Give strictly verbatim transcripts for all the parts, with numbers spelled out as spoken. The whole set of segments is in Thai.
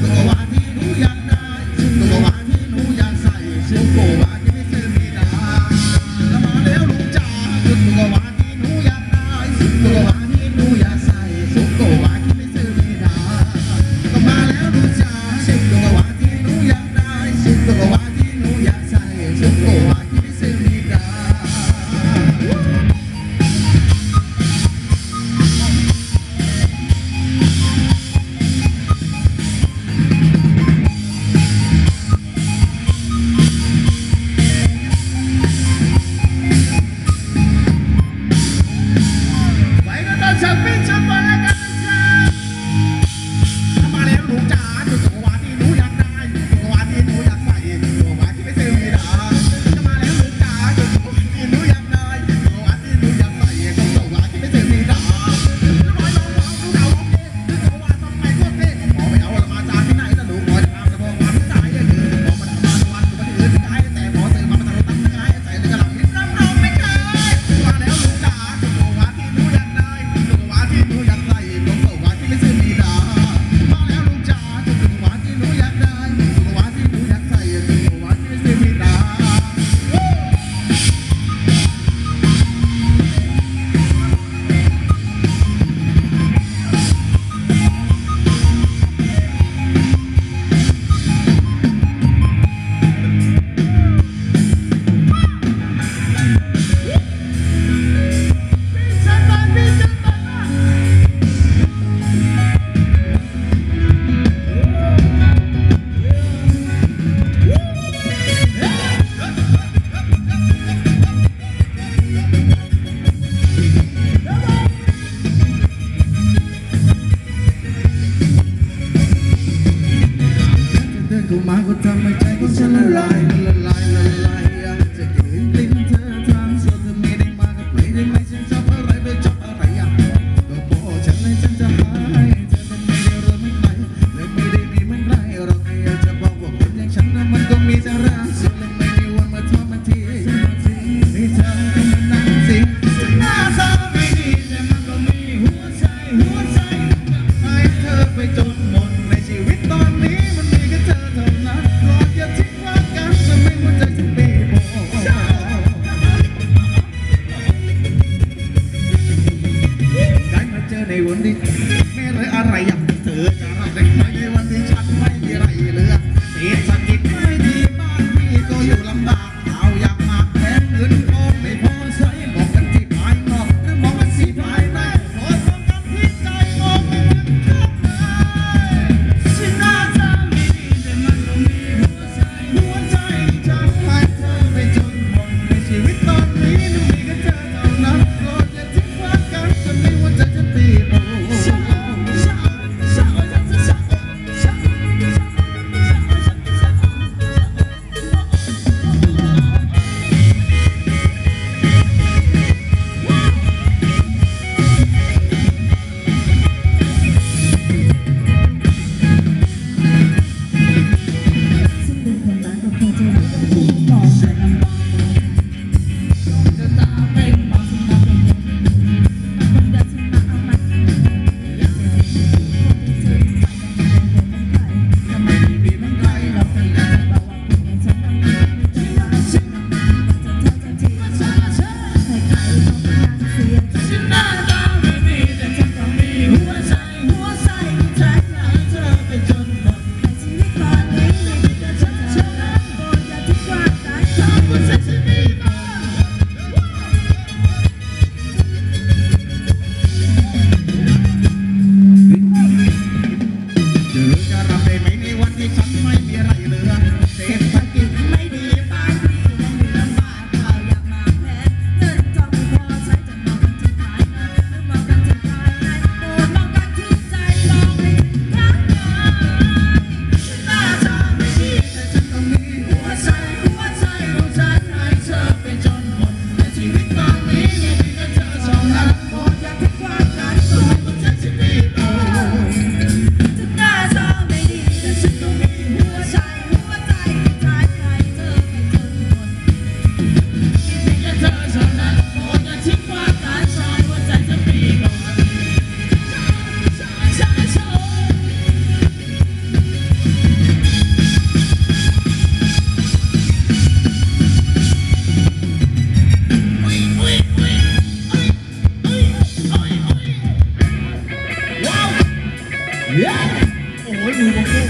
เข้ามาก็ทำให้ใจของฉันละลายละลายละลายอยากจะกลืนกลิ่นเธอทางส่วนเธอไม่ได้มากับใครได้ไหมฉันชอบอะไรไม่ชอบอะไรอ่ะก็บอกฉันให้ฉันจะหายเธอจะไม่ได้เริ่มไม่ใครเลยไม่ได้มีเหมือนใครเราแค่อยากจะบอกว่าคนอย่างฉันนั้นมันก็มีแต่รักสุดและไม่มีวันมาทอดมาทีให้เธอให้มันนั่งสิจะหน้าตาไม่ดีแต่มันก็มีหัวใจหัวใจให้เธอไปจนหมดในชีวิตตอนนี้มันมีแค่เธอเท่านั้นโปรดอย่าทิ้งว่ากันจะไม่หัวใจฉันตีโบได้มาเจอในวันนี้ไม่เลยอะไรอยากเธอจะรับได้ไหมในวันที่ฉันไม่มีอะไรเหลือเศรษฐกิจไม่ดีบ้านพี่ก็อยู่ลำบากเอาอยากมาแทนเงินทองไม่พอใช้มองกันที่ภายนอกหรือมองกันที่ภายในโปรดมองกันที่ใจมองไม่ถึงข้างในฉันน่าจะไม่ดีแต่มันก็มีหัวใจหัวใจจะให้เธอไปจนหมดในชีวิตตอนนี้มันมีแค่เธอเท่านั้นโปรดอย่าทิ้งว่ากันจะไม่หัวใจฉันตีโบโอ้ยมือโกโก้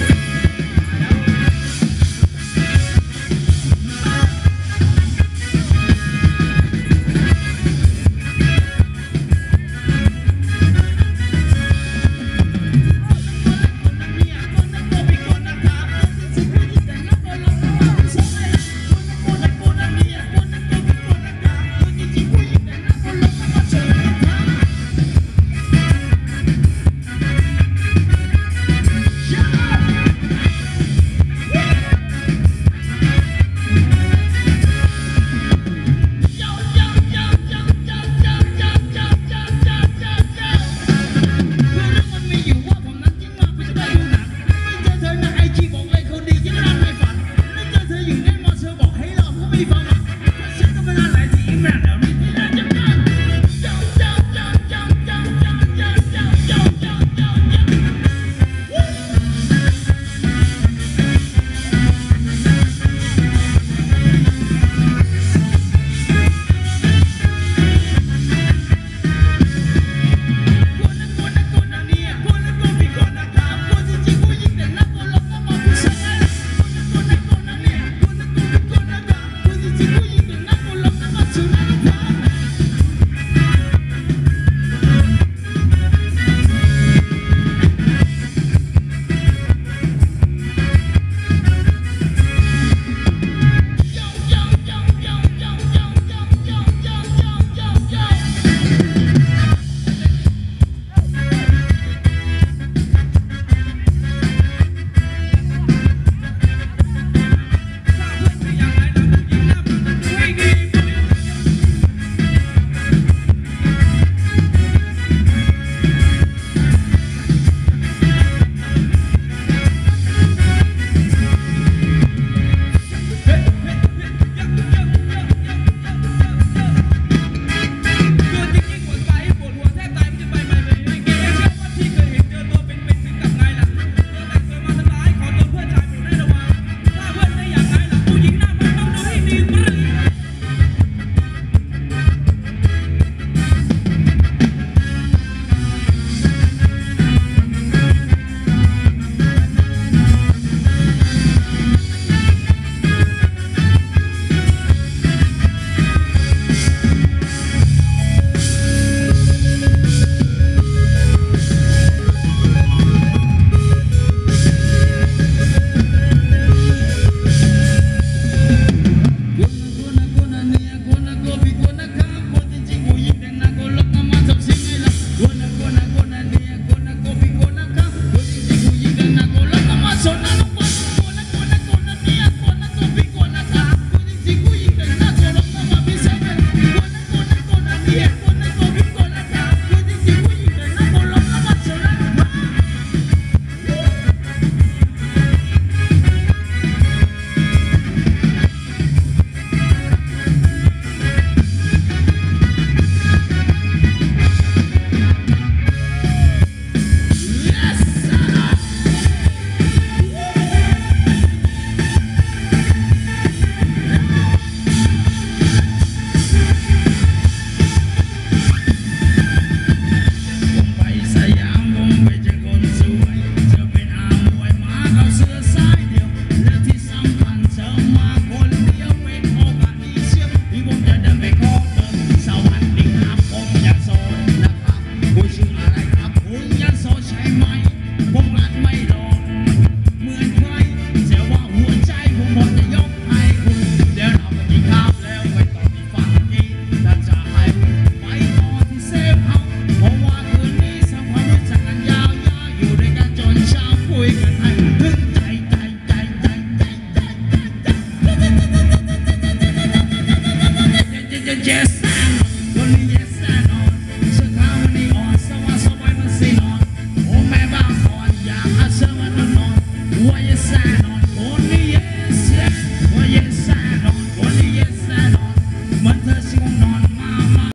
Yes